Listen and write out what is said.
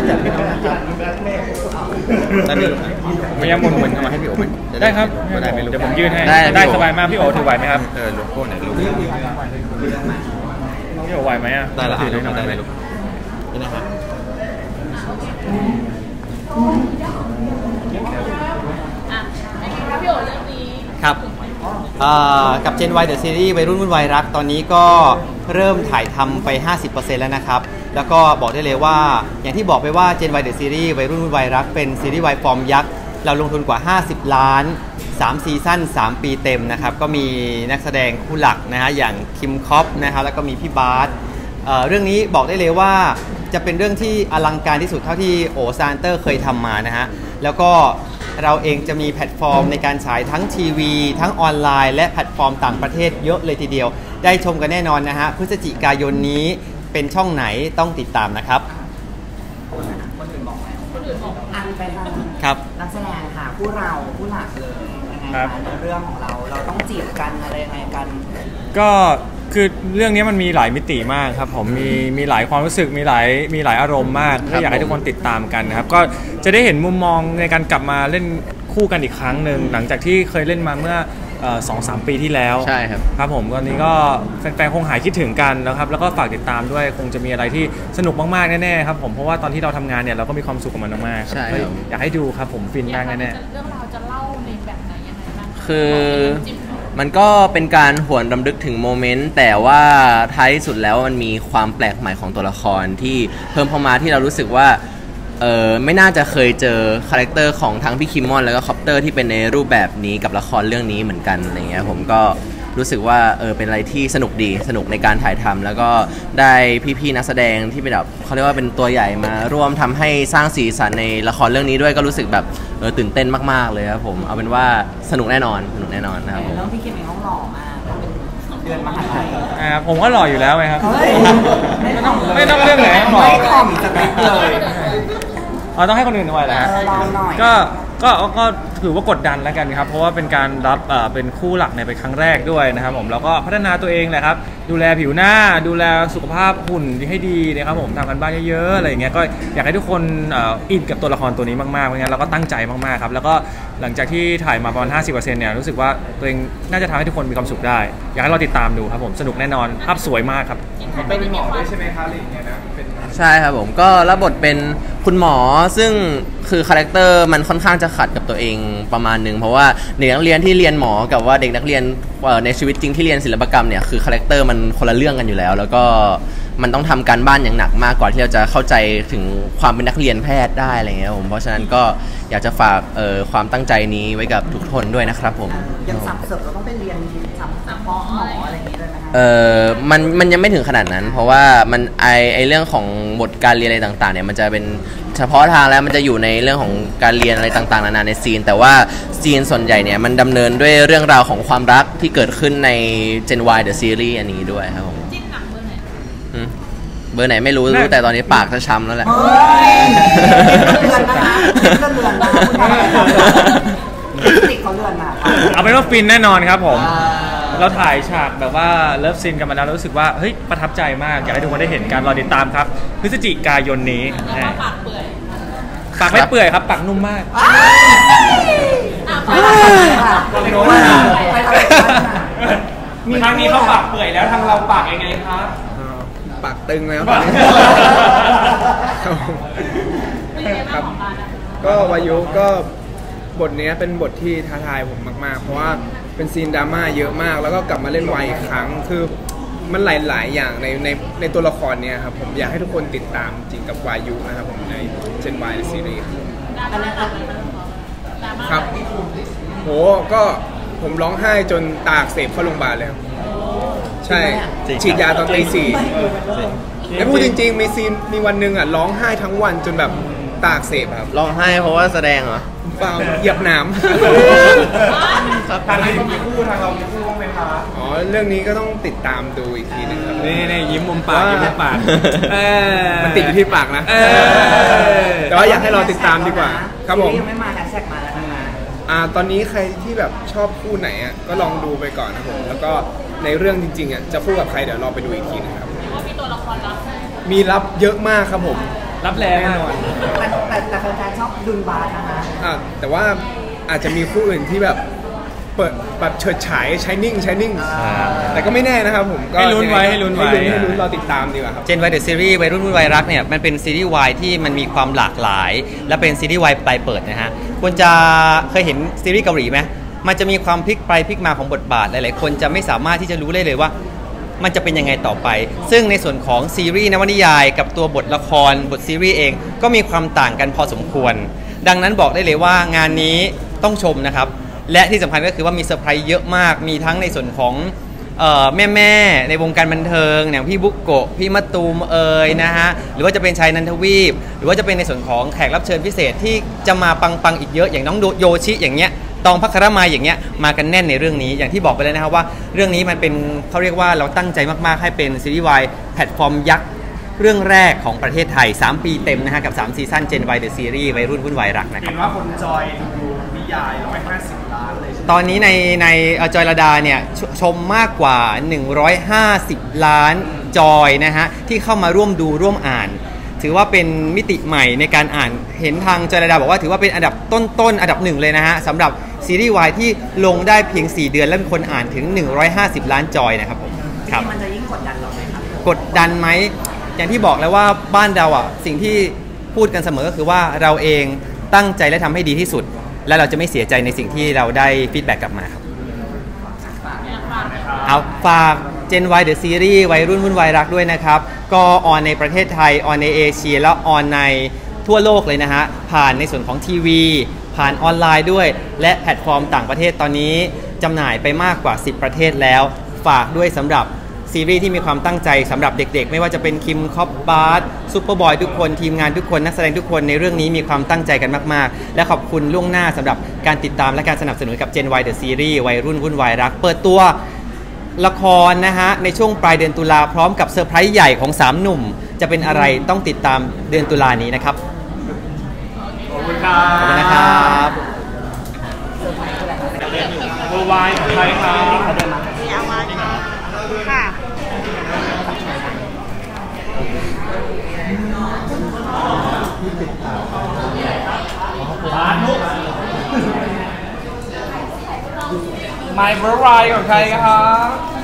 จากพี่น้องได้ไหมไม่ยังมุนเข้ามาให้พี่โอไหมได้ครับเดี๋ยวผมยื่นให้ได้สบายมากพี่โอถือไหวไหมครับโลโก้ไหนลูกพี่โอไหวไหมอ่ะได้ละได้ไหมลูกนี่นะครับพี่โอเรื่องนี้ครับกับ Gen Y The Series วัยรุ่นวุ่นวายรักตอนนี้ก็เริ่มถ่ายทำไป 50% แล้วนะครับแล้วก็บอกได้เลยว่าอย่างที่บอกไปว่า Gen Y The Series วัยรุ่นวุ่นวายรักเป็นซีรีส์วายฟอร์มยักษ์เราลงทุนกว่า50 ล้าน3ซีซั่น3ปีเต็มนะครับก็มีนักแสดงคู่หลักนะฮะอย่างคิมคอปนะครับแล้วก็มีพี่บาสเรื่องนี้บอกได้เลยว่าจะเป็นเรื่องที่อลังการที่สุดเท่าที่โอซานเตอร์เคยทำมานะฮะแล้วก็เราเองจะมีแพลตฟอร์มในการฉายทั้งทีวีทั้งออนไลน์และแพลตฟอร์มต่างประเทศเยอะเลยทีเดียวได้ชมกันแน่นอนนะฮะพฤศจิกายนนี้เป็นช่องไหนต้องติดตามนะครับคนอื่นบอกอันไปทางนักแสดงค่ะผู้หลักเลยยังไงคะเรื่องของเราต้องจีบกันอะไรยังไงกันก็คือเรื่องนี้มันมีหลายมิติมากครับผมมีหลายความรู้สึกมีหลายอารมณ์มากก็อยากให้ทุกคนติดตามกันนะครับก็จะได้เห็นมุมมองในการกลับมาเล่นคู่กันอีกครั้งหนึ่งหลังจากที่เคยเล่นมาเมื่อ2-3 ปีที่แล้วใช่ครับผมตอนนี้ก็แฟนๆคงหายคิดถึงกันนะครับแล้วก็ฝากติดตามด้วยคงจะมีอะไรที่สนุกมากๆแน่ๆครับผมเพราะว่าตอนที่เราทำงานเนี่ยเราก็มีความสุขกับมันมากๆครับอยากให้ดูครับผมฟินมากแน่ๆเรื่องราวจะเล่าในแบบไหนยังไงบ้างคือมันก็เป็นการหวนรำลึกถึงโมเมนต์แต่ว่าท้ายสุดแล้วมันมีความแปลกใหม่ของตัวละครที่เพิ่มเข้ามาที่เรารู้สึกว่าไม่น่าจะเคยเจอคาแรคเตอร์ของทั้งพี่คิมมอนแล้วก็คอปเตอร์ที่เป็นในรูปแบบนี้กับละครเรื่องนี้เหมือนกันอะไรเงี้ยผมก็รู้สึกว่าเป็นอะไรที่สนุกดีสนุกในการถ่ายทำแล้วก็ได้พี่ๆนักแสดงที่เป็นแบบเขาเรียกว่าเป็นตัวใหญ่มาร่วมทำให้สร้างสีสันในละครเรื่องนี้ด้วยก็รู้สึกแบบตื่นเต้นมากๆเลยครับผมเอาเป็นว่าสนุกแน่นอนนะครับผมแล้วพี่คิมเองเขาหล่อมากเดือนมหาลัยผมก็หล่ออยู่แล้วไงครับไม่ต้องเรื่องไหนหล่อไม่ถ่อมสเปคเลยต้องให้คนอื่นด้วยแหละก็ถือว่ากดดันแล้วกันครับเพราะว่าเป็นการรับเป็นคู่หลักในเป็นครั้งแรกด้วยนะครับผมแล้วก็พัฒนาตัวเองแหละครับดูแลผิวหน้าดูแลสุขภาพหุ่นให้ดีนะครับผมทำกันบ้านเยอะๆอะไรอย่างเงี้ยก็อยากให้ทุกคนอินกับตัวละครตัวนี้มากๆเพราะงั้นเราก็ตั้งใจมากๆครับแล้วก็หลังจากที่ถ่ายมาประมาณ 50% เนี่ยรู้สึกว่าตัวเองน่าจะทำให้ทุกคนมีความสุขได้อยากให้เราติดตามดูครับผมสนุกแน่นอนภาพสวยมากครับเป็นหมอด้วยใช่ไหมคะอะไรอย่างเงี้ยนะใช่ครับผมก็รับบทเป็นคุณหมอซึ่งคือคาแรคเตอร์มันค่อนข้างจะขัดกับตัวเองประมาณนึงเพราะว่าเด็กนักเรียนที่เรียนหมอกับว่าเด็กนักเรียนในชีวิตจริงที่เรียนศิลปกรรมเนี่ยคือคาแรคเตอร์มันคนละเรื่องกันอยู่แล้วแล้วก็มันต้องทำการบ้านอย่างหนักมากกว่าที่เราจะเข้าใจถึงความเป็นนักเรียนแพทย์ได้อะไรเงี้ยผมเพราะฉะนั้นก็อยากจะฝากความตั้งใจนี้ไว้กับทุกคนด้วยนะครับผมยังสับเสริมเราต้องไปเรียนสับเฉพาะหมออะไรอย่างนี้เลยไหมคะมันยังไม่ถึงขนาดนั้นเพราะว่ามันไอเรื่องของบทการเรียนอะไรต่างๆเนี่ยมันจะเป็นเฉพาะทางแล้วมันจะอยู่ในเรื่องของการเรียนอะไรต่างๆนานาในซีนแต่ว่าซีนส่วนใหญ่เนี่ยมันดำเนินด้วยเรื่องราวของความรักที่เกิดขึ้นใน Gen Y The Series อันนี้ด้วยครับผมจิ้นหนักเบอร์ไหนเบอร์ไหนไม่รู้แต่ตอนนี้ปากจะช้ำแล้วแหละเอาเป็นว่าฟินแน่นอนครับผมเราถ่ายฉากแบบว่าเลิฟซีนกันมาแล้วรู้สึกว่าเฮ้ยประทับใจมากอยากให้ทุกคนได้เห็นกันรอติดตามครับพฤศจิกายนนี้ปากเปื่อยปากไม่เปื่อยครับปากนุ่มมากทางนี้เขาปากเปื่อยแล้วทางเราปากยังไงครับปากตึงแล้วครับก็วายุก็บทนี้เป็นบทที่ท้าทายผมมากๆเพราะว่าเป็นซีนดราม่าเยอะมากแล้วก็กลับมาเล่นวายอีกครั้งคือมันหลายๆอย่างในตัวละครเนี่ยครับผมอยากให้ทุกคนติดตามจริงกับวายุนะครับผมใน Gen Y ซีรีส์ครับโหก็ผมร้องไห้จนตาอักเสบเข้าโรงพยาบาลเลยใช่ฉีดยาตอนตี 4แล้วพูดจริงๆมีวันหนึ่งร้องไห้ทั้งวันจนแบบตาอักเสบครับร้องไห้เพราะว่าแสดงเหรอเปล่าเหยียบน้ำทางนี้มีคู่ทางเรามีคู่ไหมคะอ๋อเรื่องนี้ก็ต้องติดตามดูอีกทีนึงครับนี่ยิ้มมุมปากยิ้มมุมปากมันติดอยู่ที่ปากนะแต่ว่าอยากให้เราติดตามดีกว่าครับผมยังไม่มาแฮชแท็กมาแล้วนะตอนนี้ใครที่แบบชอบคู่ไหนก็ลองดูไปก่อนนะผมแล้วก็ในเรื่องจริงๆจะคู่กับใครเดี๋ยวเราไปดูอีกทีนึงครับมีตัวละครลับมีลับเยอะมากครับผมรับแรงแน่นอนแต่แฟนๆชอบดุนบาสนะคะแต่ว่าอาจจะมีคู่อื่นที่แบบเปิดแบบเฉิดฉายใช้นิ่งแต่ก็ไม่แน่นะครับผมก็ให้ลุ้นไว้ให้ลุ้นรอติดตามดีกว่าครับ Gen Y The Series วัยรุ่นวุ่นวายรักเนี่ยมันเป็นซีรีส์วายที่มันมีความหลากหลาย และเป็นซีรีส์วายปลายเปิดนะฮะควรจะเคยเห็นซีรีส์เกาหลีไหมมันจะมีความพลิกไปพลิกมาของบทบาทหลายๆคนจะไม่สามารถที่จะรู้ได้เลยว่ามันจะเป็นยังไงต่อไปซึ่งในส่วนของซีรีส์นวนิยายกับตัวบทละครบทซีรีส์เองก็มีความต่างกันพอสมควรดังนั้นบอกได้เลยว่างานนี้ต้องชมนะครับและที่สำคัญก็คือว่ามีเซอร์ไพรส์เยอะมากมีทั้งในส่วนของแม่ในวงการบันเทิงอย่างพี่บุ๊กโกะพี่มะตูมนะฮะหรือว่าจะเป็นชายนันทวีปหรือว่าจะเป็นในส่วนของแขกรับเชิญพิเศษที่จะมาปังอีกเยอะอย่างน้องโยชิอย่างเงี้ยตองภัครมายอย่างเงี้ยมากันแน่นในเรื่องนี้อย่างที่บอกไปแล้วนะครับว่าเรื่องนี้มันเป็นเขาเรียกว่าเราตั้งใจมากๆให้เป็นซีรีส์วายแพลตฟอร์มยักษ์เรื่องแรกของประเทศไทย3ปีเต็มนะฮะกับ3ซีซั่น Gen Y The Series วัยรุ่นวุ่นวายรักนะครับเห็นว่าคนจอยดูนิยาย150 ล้านเลยตอนนี้ในจอยระดาเนี่ยชมมากกว่า150 ล้านจอยนะฮะที่เข้ามาร่วมดูร่วมอ่านถือว่าเป็นมิติใหม่ในการอ่านเห็นทางจอยระดาบอกว่าถือว่าเป็นอันดับต้นอันดับหนึ่งเลยนะฮะสำหรับซีรีส์วายที่ลงได้เพียง4 เดือนแล้วมีคนอ่านถึง150 ล้านจอยนะครับผมครับมันจะยิ่งกดดันเราไหมครับกดดันไหมอย่างที่บอกแล้วว่าบ้านเราอ่ะสิ่งที่พูดกันเสมอก็คือว่าเราเองตั้งใจและทำให้ดีที่สุดและเราจะไม่เสียใจในสิ่งที่เราได้ฟีดแบ็กกลับมาครับเอาฝาก Gen Y The Series วัยรุ่นวุ่นวายรักด้วยนะครับก็ออนในประเทศไทยออนในเอเชียแล้วออนในทั่วโลกเลยนะฮะผ่านในส่วนของทีวีผ่านออนไลน์ด้วยและแพลตฟอร์มต่างประเทศตอนนี้จำหน่ายไปมากกว่า10ประเทศแล้วฝากด้วยสำหรับซีรีส์ที่มีความตั้งใจสำหรับเด็กๆไม่ว่าจะเป็นคิมคอปบาร์ซุปเปอร์บอยทุกคนทีมงานทุกคนนักแสดงทุกคนในเรื่องนี้มีความตั้งใจกันมากๆและขอบคุณล่วงหน้าสำหรับการติดตามและการสนับสนุนกับ Gen Y The Series วัยรุ่นวุ่นวายรักเปิดตัวละครนะฮะในช่วงปลายเดือนตุลาพร้อมกับเซอร์ไพรส์ใหญ่ของ3หนุ่มจะเป็นอะไรต้องติดตามเดือนตุลานี้นะครับขอบคุณครับขอบคุณนะครับเวอร์ไวน์ของไทยครับเอามาค่ะ My Variety ของใครครับ